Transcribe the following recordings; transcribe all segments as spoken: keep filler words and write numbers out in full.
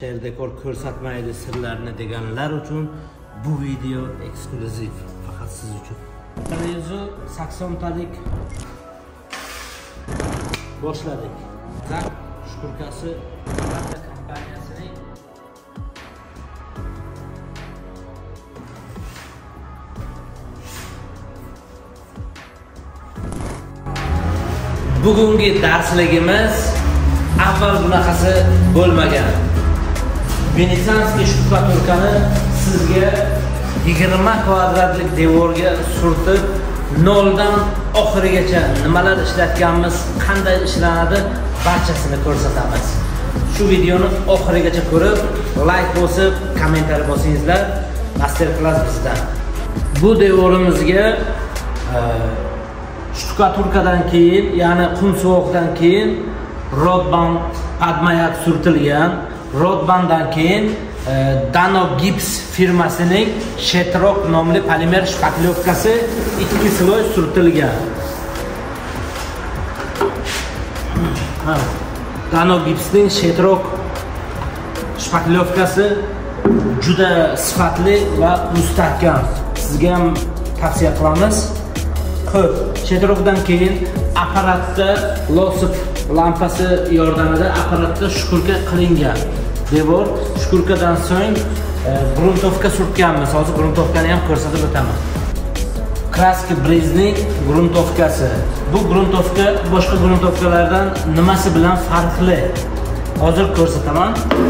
Dekor ko'rsatmaydi sirlarni deganlar uchun bu video eksklyuziv faqat siz uchun. bir yuz saksontalik boshladik. Zak shkurkasi kompaniyasining bugungi darsligimiz avval bunaqasi bo'lmagan. Venetsanskiy shtukaturkani sizga yigirma kvadratlik devorga surtib, noldan oxirigacha nimalar ishlatganmiz, qanday ishlanadi, barchasini ko'rsatamiz. Shu videoni oxirigacha ko'rib, like bosib, kommentariy bosingizlar. Master class bizdan. Bu devorimizga shtukaturkadan keyin, ya'ni qum suvoqdan keyin rodband padmayak surtilgan. Rodbanddan keyin Dano Gips firmasining Shetrock nomli polimer shpaklyovkasi ikki sloy surtilgan. Dano Gipsning Shetrock shpaklyovkasi juda sifatli va mustahkam. Sizga ham tavsiya qilamiz. Xo'p, Shetrockdan keyin apparatda losif lampasi yordamida apparatda shkurka qilingan devor. Shkurkadan so'ng gruntovka surtganmiz. Hozir gruntovkani ham ko'rsatib o'taman. Kraska Brezning gruntovkasi. Bu gruntovka boshqa gruntovkalardan nimasi bilan farqli? Hozir ko'rsataman.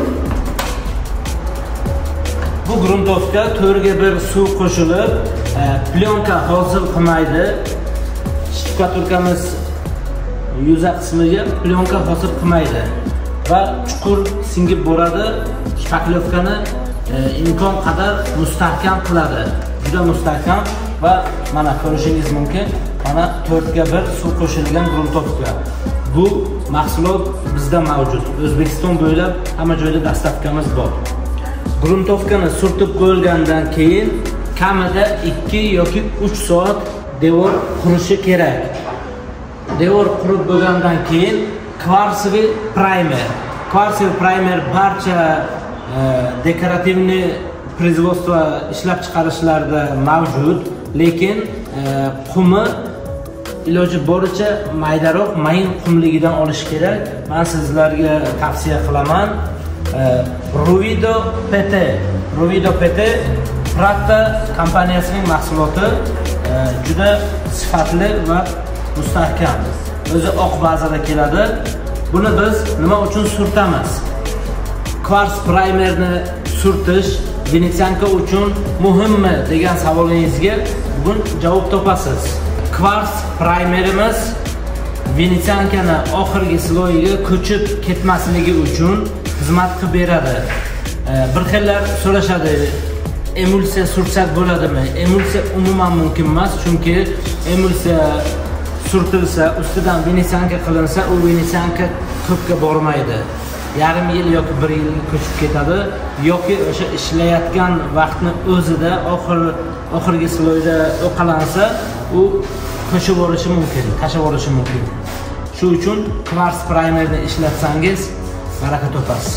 Bu gruntovka to'rtga bir suv qo'shilib, plyonka hosil qilmaydi. Shtukaturkamiz yuza qismiga plyonka hosil qilmaydi va chuqur singib boradi. Shpaklyovkani e, imkon qadar mustahkam qiladi. Juda mustahkam va mana ko'rishingiz mumkin. Mana to'rtga bir suv qo'shilgan gruntovka. Bu mahsulot bizda mavjud. O'zbekiston bo'ylab hamma joyda dastavkamiz bor. Gruntovkani surtib qo'yilgandan keyin kamida ikki yoki uch soat devor qurishi kerak. Devor qurib bo'lgandan keyin kvarsiviy primer. Kvarsiviy primer barcha e, dekorativniy производство ishlab chiqarishlarda mavjud, lekin e, qumi iloji boricha maydaroq, mayin qumligidan olish kerak. Men sizlarga tavsiya qilaman. E, Ruvido P T. Ruvido P T Prata kompaniyasining mahsuloti, e, juda sifatli va mustahkam. O'zi oq bazada keladi. Buni biz nima uchun surtamiz? Kvars primerni surtish Venetsanka uchun muhimmi degan savolingizga bugun javob topasiz. Kvars primerimiz Venetsankani oxirgi sloyiga ko'chib ketmasligi uchun xizmat qilib beradi. Bir xillar so'rashadi, emulsiya surtsak bo'ladimi? Emulsiya umuman mumkin emas, chunki emulsiya surtilsa, ustidan Venetsanka qilinsa, u Venetsanka ko'pga bormaydi. Yarim yil yoki bir yil ko'chib ketadi, yoki o'sha ishlayotgan vaqtni o'zida oxir oxirgi sloyda o'qalansa, u qo'shib borishi mumkin, tashib borishi mumkin. Shu uchun kvars primerni ishlatsangiz baraka topasiz.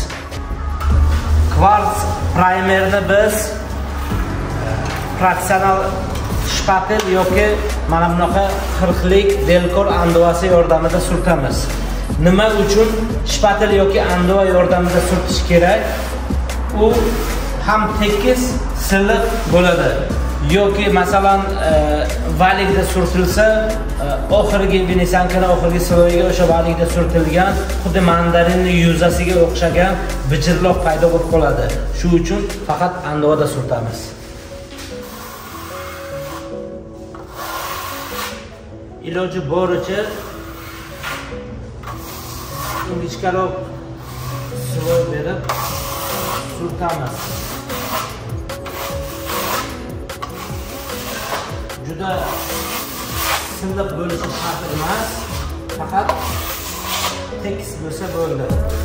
Kvars primerni biz professional shpatel yoki mana bunaqa qirqlik delkor andovasi yordamida surtamiz. Nima uchun shpatel yoki andova yordamida surtish kerak? U ham tekis, silliq bo'ladi. Yoki masalan e, valikda surtilsa, e, oxirgi Venetsankani oxirgi sloyiga o'sha valikda surtilgan, xuddi mandarinning yuzasiga o'xshagan bijirloq paydo bo'lib qoladi. Shu uchun faqat andovada surtamiz. Iloji boricha ingichkaroq sloy berib surtamiz. Juda silliq bo'lishi shart emas, faqat tekis bo'lsa bo'ldi.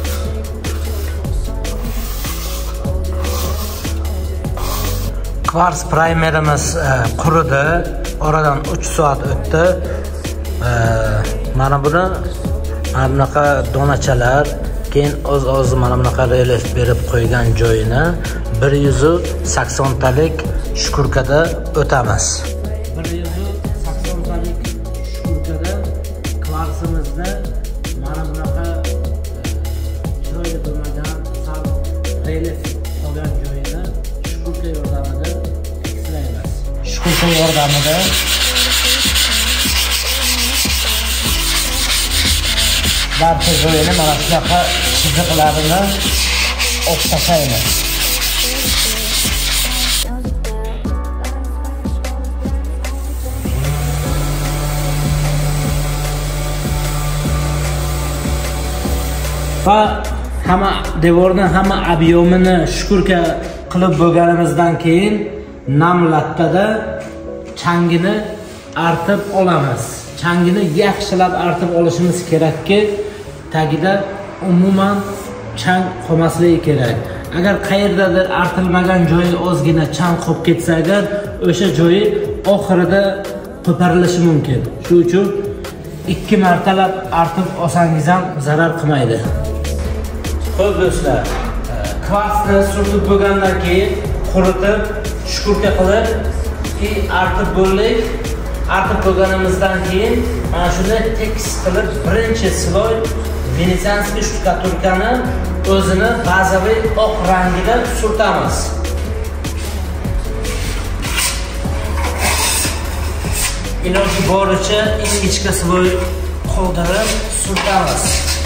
Kvars primerimiz e, quridi, oradan uch soat o'tdi. E, mana buni mana bunaqa donachalar keyin o'z-o'z mana bunaqa relief berib qo'ygan joyini bir yuz sakson talik shkurkada o'tamiz. bir yuz sakson talik shkurkada kvarsimizda mana bunaqa chiroyli bo'lmagan sal relief qolgan joyini shkurka yordamida teksirlaymiz. Shkurka yordamida barcha joyini mana shunaqa chiziqlarini o'xshataymiz. Va hamma devorni hamma ob'yomini shkurka qilib bo'lganimizdan keyin nam lattada changini artib olamiz. Changini yaxshilab artib olishimiz kerakki, tagida umuman chang qolmasligi kerak. Agar qayerdadir artilmagan joyi ozgina chang qolib ketsa agar, o'sha joyi oxirida qo'parilishi mumkin. Shuning uchun ikki martalab artib olsangiz ham zarar qilmaydi. Xo'p do'stlar, kvarsni surtib bo'lgandan keyin quritib, shkurka qilib, artib bo'ldik. Artib bo'lganimizdan keyin mana shunday tekis qilib birinchi sloy venetsanskiy shtukaturkani o'zini bazaviy oq rangida surtamiz. Iloji boricha ingichka sloy qoldirib surtamiz.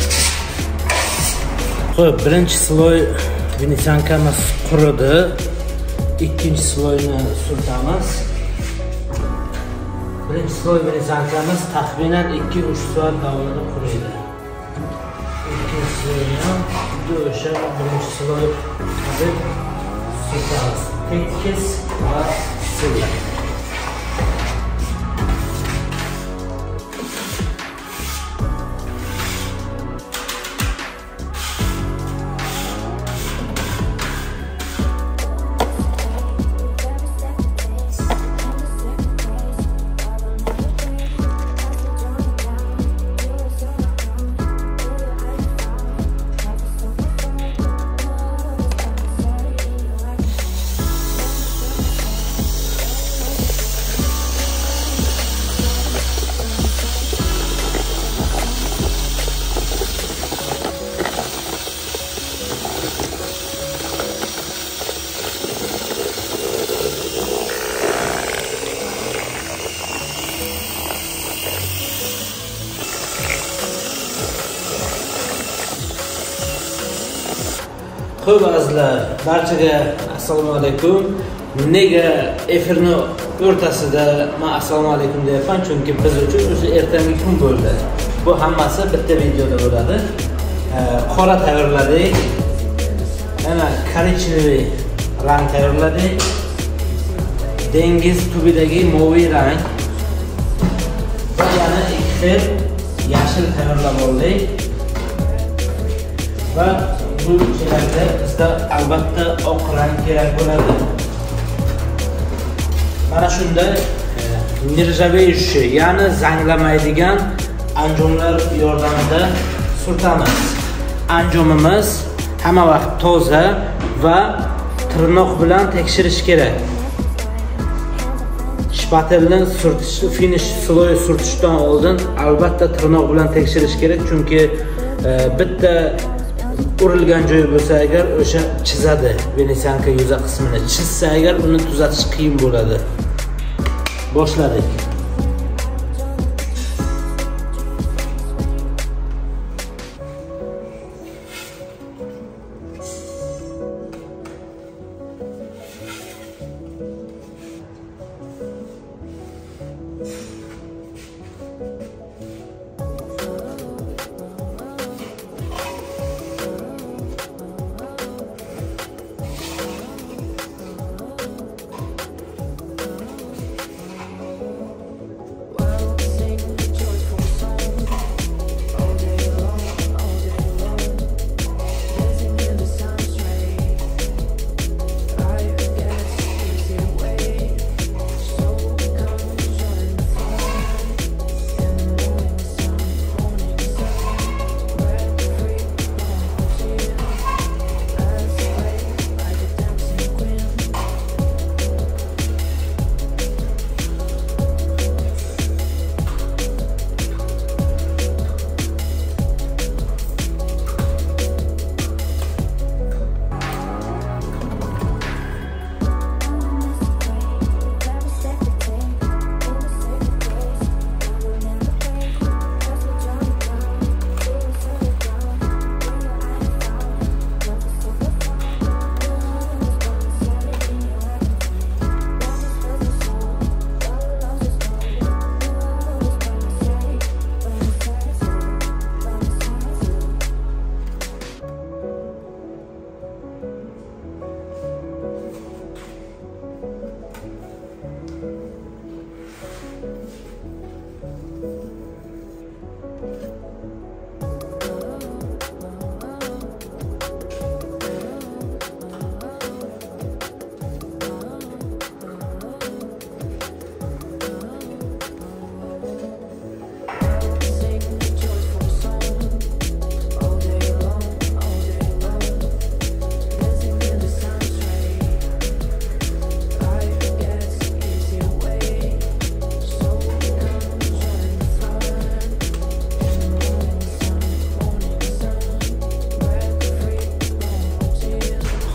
Xo'p, birinchi sloy venetsankamiz quridi. Ikkinchi sloyni surtamiz. Birinchi sloy venetsankamiz taxminan ikki uch soat davomida quriydi. Ikkinchi sloyni ham o'sha birinchi sloy qilib surtamiz. Tekis va silliq. Xo'p azizlar, barchaga assalomu alaykum. Nega efirni o'rtasida men assalomu alaykum deyapman? Chunki biz uchun o'sha ertangi kun bo'ldi. Bu hammasi bitta videoda bo'ladi. Qora tayyorladik. Mana korичневый rang tayyorladik. Dengiz tubidagi moviy rang. Va yana ikki xil yashil tayyorlab oldik. Va bu chelakda bizda albatta oq rang kerak bo'ladi. Mana shunday nirjaveyushi, ya'ni zanglamaydigan anjomlar yordamida surtamiz. Anjomimiz hamma vaqt toza va tirnoq bilan tekshirish kerak. Shpatelni surtish, finish sloy surtishdan oldin albatta tirnoq bilan tekshirish kerak, chunki e, bitta urilgan joyi bo'lsa agar o'sha chizadi. Venetsanka yuza qismini chizsa agar uni tuzatish qiyin bo'ladi. Boshladik.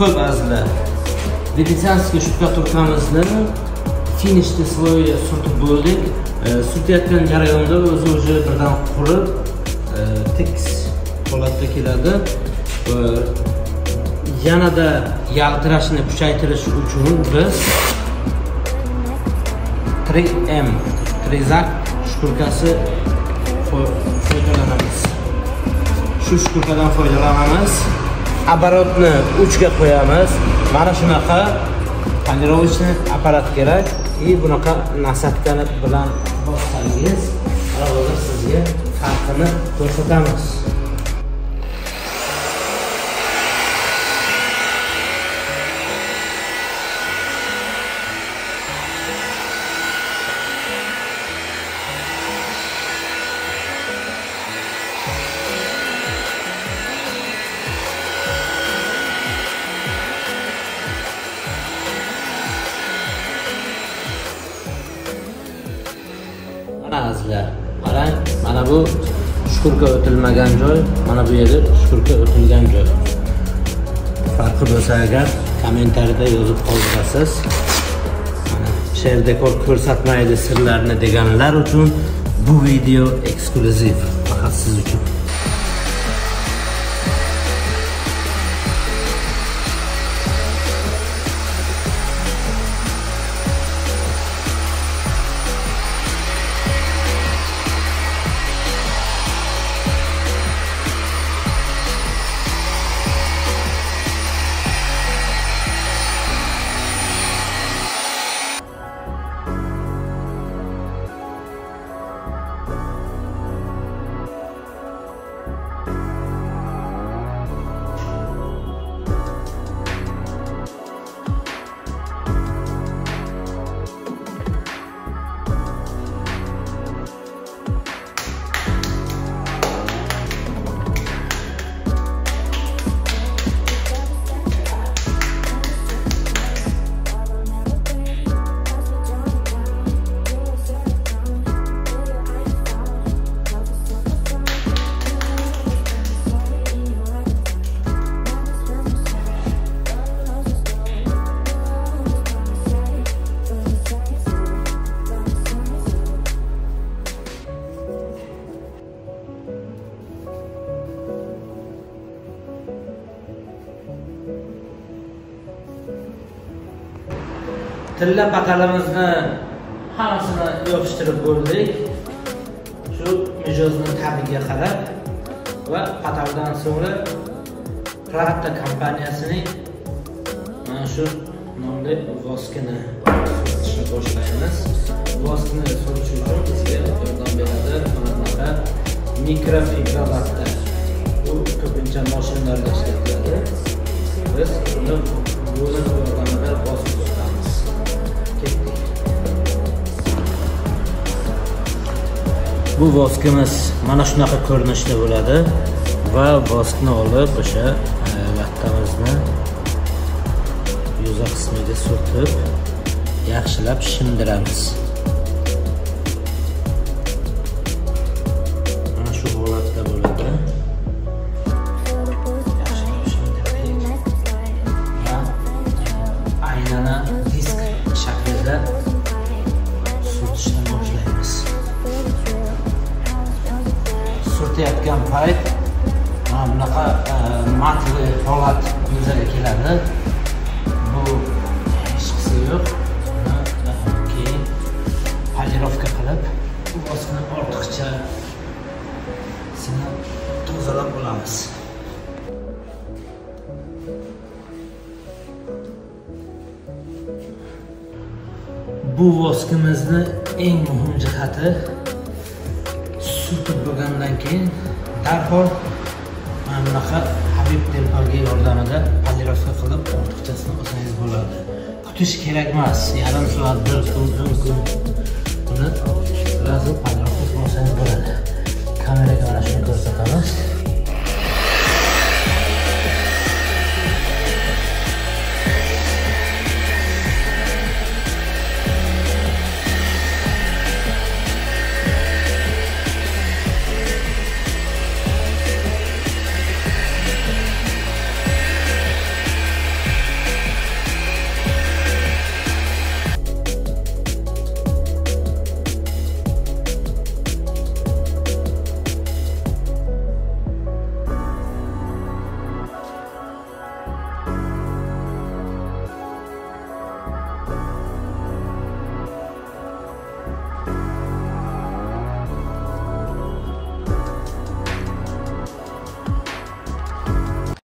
Xo'p azizlar, venetsionskiy shtukaturkamizni finishni sloyiga surtib bo'ldik. Surtayotgan jarayonda o'zi o'zi birdan qurib, tekis holatda keladi. Yanada yaltirashni kuchaytirish uchun biz три эм Trezak shtukurkasi foydalanamiz. Shu shtukurkadan foydalanamiz. Оборотni uchga qo'yamiz. Mana shunaqa panirovочный apparat kerak. И bunaqa nasatkani bilan bossangiz, hozir sizga farqini ko'rsatamiz. Azizlar, qarang, mana bu shtukurka o'tilmagan joy, mana bu yerda shtukurka o'tilgan joy. Farqi bo'lsa agar kommentariyada yozib qoldirasiz. Mana she'r dekor ko'rsatmaydi sirlarni deganlar uchun bu video eksklyuziv, faqat siz uchun. Tilla patalimizni hammasini yopishtirib bo'ldik. Shu mijozni tabiga qarab va pataldan so'ngra Prata kompaniyasining mana shu nomli voskini surtishni boshlaymiz. Voskini surtish uchun bizga yordam beradi mana bunaqa mikrofibra. Bu ko'pincha mashinalarda ishlatiladi. Biz buni yo'lin yordamida bosib o'tamiz. Bu voskimiz mana shunaqa ko'rinishda bo'ladi va voskni olib o'sha lattamizni yuza qismiga surtib yaxshilab shimdiramiz. Mana shu holatda bo'ladi. Yaxshilab shimdirdik. Va aynani disk shaklida surtishni boshlaymiz. Surtayotgan payt mana bunaqa matli holat yuzaga keladi. Bu hech qisi yo'q. Keyin polirovka qilib voskani ortiqcha sini tozalab olamiz. Bu voskimizni eng muhim jihati surtib bo'lgandan keyin darhol mana bunaqa Habib tempoga yordamida polirovka qilib ortiqchasini olsangiz bo'ladi. Kutish kerak emas. Yarim soat, bir kun, o'n kun buni lazim polirovka qilsangiz bo'ladi. Kameraga mana shuni ko'rsatamiz.